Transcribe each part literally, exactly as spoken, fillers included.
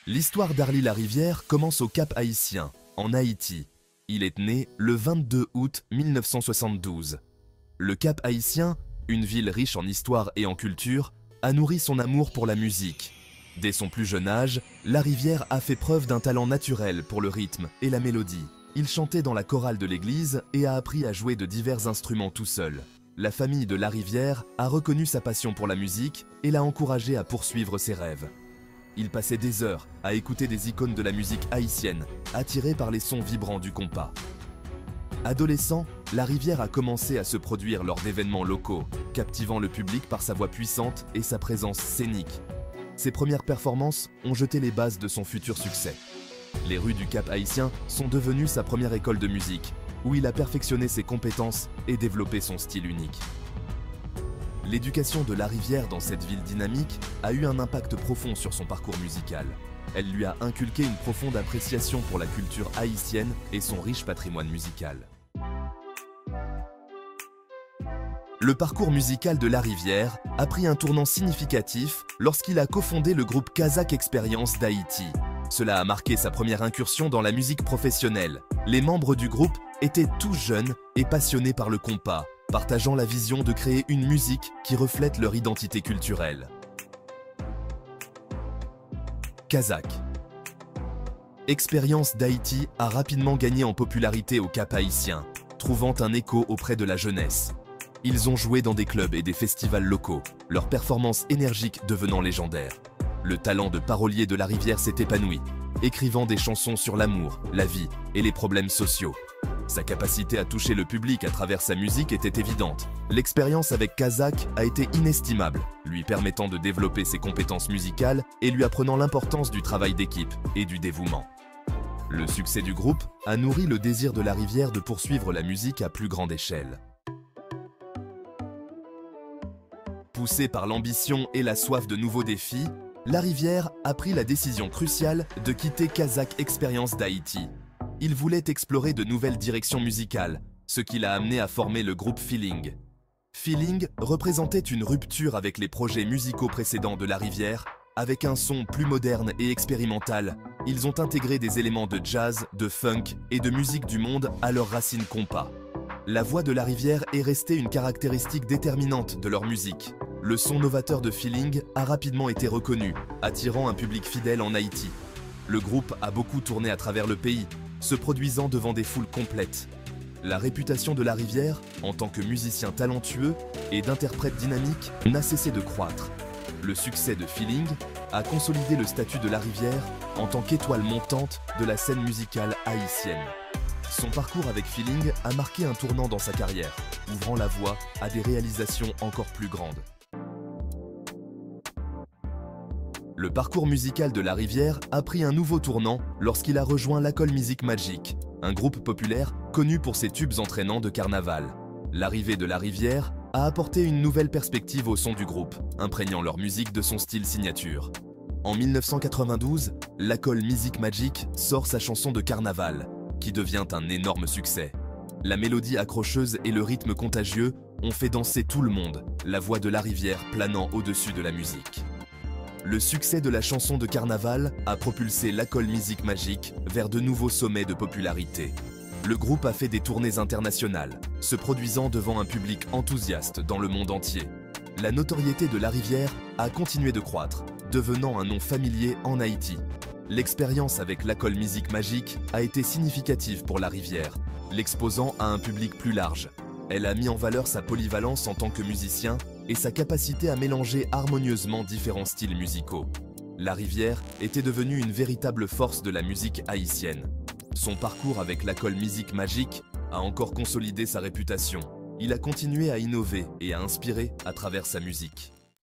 L'histoire d'Arly Larivière commence au Cap Haïtien, en Haïti. Il est né le vingt-deux août mille neuf cent soixante-douze. Le Cap Haïtien, une ville riche en histoire et en culture, a nourri son amour pour la musique. Dès son plus jeune âge, Larivière a fait preuve d'un talent naturel pour le rythme et la mélodie. Il chantait dans la chorale de l'église et a appris à jouer de divers instruments tout seul. La famille de Larivière a reconnu sa passion pour la musique et l'a encouragé à poursuivre ses rêves. Il passait des heures à écouter des icônes de la musique haïtienne, attiré par les sons vibrants du compas. Adolescent, Larivière a commencé à se produire lors d'événements locaux, captivant le public par sa voix puissante et sa présence scénique. Ses premières performances ont jeté les bases de son futur succès. Les rues du Cap Haïtien sont devenues sa première école de musique, où il a perfectionné ses compétences et développé son style unique. L'éducation de Larivière dans cette ville dynamique a eu un impact profond sur son parcours musical. Elle lui a inculqué une profonde appréciation pour la culture haïtienne et son riche patrimoine musical. Le parcours musical de Larivière a pris un tournant significatif lorsqu'il a cofondé le groupe Kazakh Experience d'Haïti. Cela a marqué sa première incursion dans la musique professionnelle. Les membres du groupe étaient tous jeunes et passionnés par le compas, partageant la vision de créer une musique qui reflète leur identité culturelle. Kazakh Experience d'Haïti a rapidement gagné en popularité au Cap Haïtien, trouvant un écho auprès de la jeunesse. Ils ont joué dans des clubs et des festivals locaux, leurs performances énergiques devenant légendaires. Le talent de parolier de Larivière s'est épanoui, écrivant des chansons sur l'amour, la vie et les problèmes sociaux. Sa capacité à toucher le public à travers sa musique était évidente. L'expérience avec Kazakh a été inestimable, lui permettant de développer ses compétences musicales et lui apprenant l'importance du travail d'équipe et du dévouement. Le succès du groupe a nourri le désir de Larivière de poursuivre la musique à plus grande échelle. Poussé par l'ambition et la soif de nouveaux défis, Larivière a pris la décision cruciale de quitter Kazakh Experience d'Haïti. Il voulait explorer de nouvelles directions musicales, ce qui l'a amené à former le groupe Feeling. Feeling représentait une rupture avec les projets musicaux précédents de Larivière. Avec un son plus moderne et expérimental, ils ont intégré des éléments de jazz, de funk et de musique du monde à leurs racines compas. La voix de Larivière est restée une caractéristique déterminante de leur musique. Le son novateur de Feeling a rapidement été reconnu, attirant un public fidèle en Haïti. Le groupe a beaucoup tourné à travers le pays, se produisant devant des foules complètes. La réputation de Larivière, en tant que musicien talentueux et d'interprète dynamique, n'a cessé de croître. Le succès de Feeling a consolidé le statut de Larivière en tant qu'étoile montante de la scène musicale haïtienne. Son parcours avec Feeling a marqué un tournant dans sa carrière, ouvrant la voie à des réalisations encore plus grandes. Le parcours musical de Larivière a pris un nouveau tournant lorsqu'il a rejoint l'Acol Musique Magique, un groupe populaire connu pour ses tubes entraînants de carnaval. L'arrivée de Larivière a apporté une nouvelle perspective au son du groupe, imprégnant leur musique de son style signature. En mille neuf cent quatre-vingt-douze, l'Acol Musique Magique sort sa chanson de carnaval, qui devient un énorme succès. La mélodie accrocheuse et le rythme contagieux ont fait danser tout le monde, la voix de Larivière planant au-dessus de la musique. Le succès de la chanson de carnaval a propulsé l'Acol Musique Magique vers de nouveaux sommets de popularité. Le groupe a fait des tournées internationales, se produisant devant un public enthousiaste dans le monde entier. La notoriété de Larivière a continué de croître, devenant un nom familier en Haïti. L'expérience avec l'Acol Musique Magique a été significative pour Larivière, l'exposant à un public plus large. Elle a mis en valeur sa polyvalence en tant que musicien et sa capacité à mélanger harmonieusement différents styles musicaux. Larivière était devenue une véritable force de la musique haïtienne. Son parcours avec l'Acol Musique Magique a encore consolidé sa réputation. Il a continué à innover et à inspirer à travers sa musique.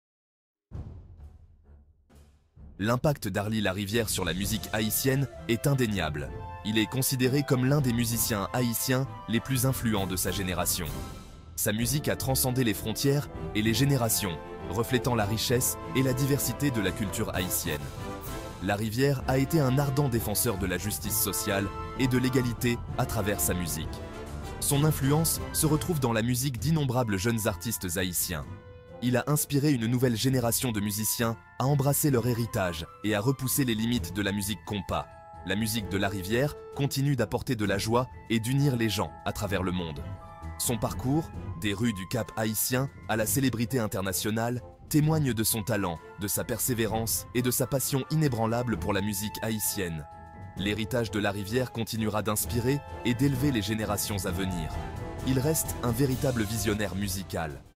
L'impact d'Arly Larivière sur la musique haïtienne est indéniable. Il est considéré comme l'un des musiciens haïtiens les plus influents de sa génération. Sa musique a transcendé les frontières et les générations, reflétant la richesse et la diversité de la culture haïtienne. Larivière a été un ardent défenseur de la justice sociale et de l'égalité à travers sa musique. Son influence se retrouve dans la musique d'innombrables jeunes artistes haïtiens. il a inspiré une nouvelle génération de musiciens à embrasser leur héritage et à repousser les limites de la musique compas. La musique de Larivière continue d'apporter de la joie et d'unir les gens à travers le monde. Son parcours, des rues du Cap haïtien à la célébrité internationale, témoigne de son talent, de sa persévérance et de sa passion inébranlable pour la musique haïtienne. L'héritage de Larivière continuera d'inspirer et d'élever les générations à venir. Il reste un véritable visionnaire musical.